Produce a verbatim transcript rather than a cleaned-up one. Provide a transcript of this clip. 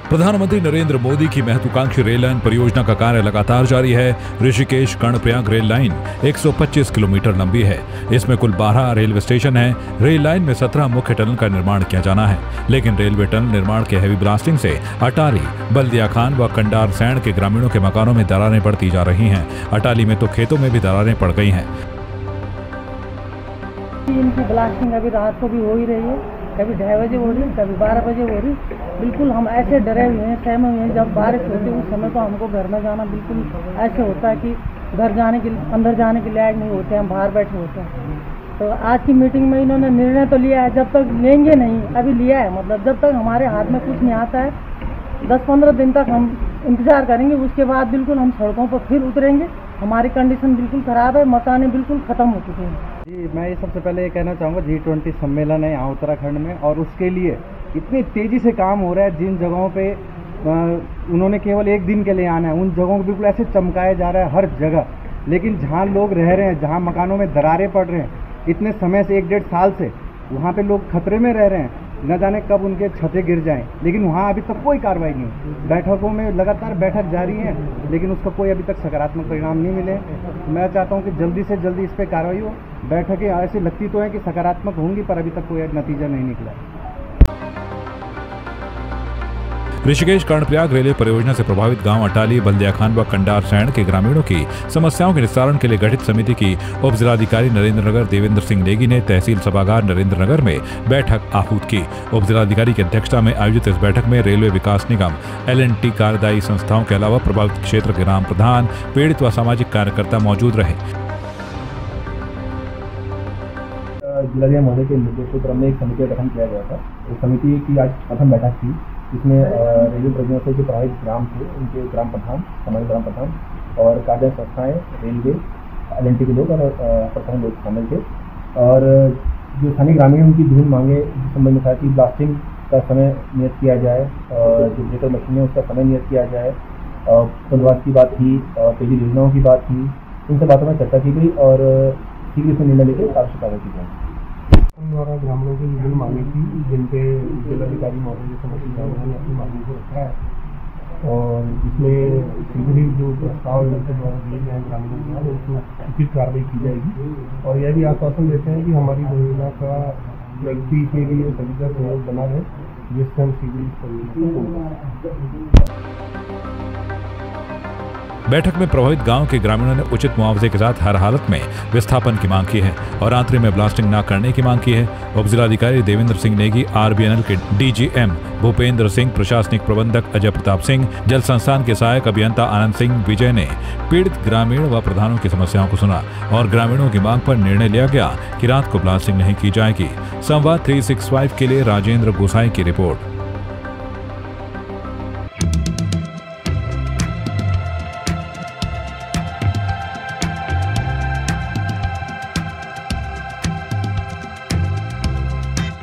प्रधानमंत्री नरेंद्र मोदी की महत्वाकांक्षी रेल लाइन परियोजना का कार्य लगातार जारी है। ऋषिकेश कर्णप्रयाग रेल लाइन एक सौ पच्चीस किलोमीटर लंबी है। इसमें कुल बारह रेलवे स्टेशन हैं। रेल लाइन में सत्रह मुख्य टनल का निर्माण किया जाना है, लेकिन रेलवे टनल निर्माण के हैवी ब्लास्टिंग से अटाली, बल्दिया खान व कंडार सैंड के ग्रामीणों के मकानों में दरारें पड़ती जा रही हैं। अटाली में तो खेतों में भी दरारें पड़ गई हैं। इनकी ब्लास्टिंग अभी रात को भी हो ही रही है, कभी ढाई बजे हो रही, कभी बारह बजे हो रही। बिल्कुल हम ऐसे डरे हुए हैं, सहमे हुए हैं। जब बारिश होती है उस समय तो हमको घर में जाना बिल्कुल ऐसे होता है कि घर जाने के अंदर जाने के लायक नहीं होते, हम बाहर बैठे होते हैं। तो आज की मीटिंग में इन्होंने निर्णय तो लिया है, जब तक लेंगे नहीं, अभी लिया है, मतलब जब तक हमारे हाथ में कुछ नहीं आता है दस पंद्रह दिन तक हम इंतजार करेंगे। उसके बाद बिल्कुल हम सड़कों पर फिर उतरेंगे। हमारी कंडीशन बिल्कुल ख़राब है, मकानें बिल्कुल ख़त्म हो चुके हैं। जी, मैं ये सबसे पहले ये कहना चाहूँगा, जी ट्वेंटी सम्मेलन है यहाँ उत्तराखंड में, और उसके लिए इतनी तेज़ी से काम हो रहा है। जिन जगहों पे आ, उन्होंने केवल एक दिन के लिए आना है, उन जगहों को बिल्कुल ऐसे चमकाया जा रहा है हर जगह। लेकिन जहाँ लोग रह रहे हैं, जहाँ मकानों में दरारें पड़ रहे हैं, इतने समय से एक डेढ़ साल से वहाँ पे लोग खतरे में रह रहे हैं, न जाने कब उनके छतें गिर जाएं। लेकिन वहाँ अभी तक कोई कार्रवाई नहीं। बैठकों में लगातार बैठक जारी है, लेकिन उसका कोई अभी तक सकारात्मक परिणाम नहीं मिले। मैं चाहता हूँ कि जल्दी से जल्दी इस पर कार्रवाई हो। बैठकें ऐसी लगती तो हैं कि सकारात्मक होंगी, पर अभी तक कोई नतीजा नहीं निकला। ऋषिकेश कर्णप्रयाग रेलवे परियोजना से प्रभावित गांव अटाली, बल्दिया खान व कंडार सैंड के ग्रामीणों की समस्याओं के निस्तारण के लिए गठित समिति की उप जिलाधिकारी नरेंद्रनगर देवेंद्र सिंह नेगी ने तहसील सभागार नरेंद्रनगर में बैठक आहूत की। उप जिलाधिकारी की अध्यक्षता में आयोजित इस बैठक में रेलवे विकास निगम, एल एंड टी कार्यदायी संस्थाओं के अलावा प्रभावित क्षेत्र के ग्राम प्रधान, पीड़ित व सामाजिक कार्यकर्ता मौजूद रहे। जिलाधिकारी महोदय के निर्देशों क्रम में एक समिति का गठन किया गया था। इस समिति की आज प्रथम बैठक थी, जिसमें रेलवे परियोजना से जो प्रभावित ग्राम थे उनके ग्राम प्रधान, सामान्य ग्राम प्रधान और कार्य संस्थाएं, रेलवे, एल एंड टी के लोग और प्रधान लोग शामिल थे। और जो स्थानीय ग्रामीण उनकी विभिन्न मांगे इस संबंध में था कि ब्लास्टिंग का समय नियत किया जाए, और जो ब्रेकर मशीन है उसका समय नियत किया जाए, पुनर्वास की बात थी, और पेयजल योजनाओं की बात थी। इन सब बातों में चर्चा की गई और शीघ्र से निर्णय लेकर आवश्यक कार्रवाई की जाए। द्वारा ग्रामीणों की विभिन्न मांगे थी, जिन पे जिलाधिकारी महोदय के समक्ष ग्रामीणों ने अपनी मांगों को रखा है, और इसमें शीघ्र ही जो प्रस्ताव उनके द्वारा दिए गए हैं ग्रामीणों के द्वारा उसमें उचित कार्रवाई की जाएगी। और यह भी आश्वासन देते हैं कि हमारी परियोजना का प्रगति के लिए सभी का सहयोग बना रहे, जिससे हम शीघ्र इस परियोजना को। बैठक में प्रभावित गांव के ग्रामीणों ने उचित मुआवजे के साथ हर हालत में विस्थापन की मांग की है और आंतरिक में ब्लास्टिंग न करने की मांग की है। उप जिलाधिकारी Devendra Singh Negi, R B N L के D G M Bhupendra Singh, प्रशासनिक प्रबंधक अजय प्रताप सिंह, जल संस्थान के सहायक अभियंता आनंद सिंह विजय ने पीड़ित ग्रामीण व प्रधानों की समस्याओं को सुना और ग्रामीणों की मांग पर निर्णय लिया गया कि रात को ब्लास्टिंग नहीं की जाएगी। संवाद तीन सौ पैंसठ के लिए राजेंद्र गोसाई की रिपोर्ट।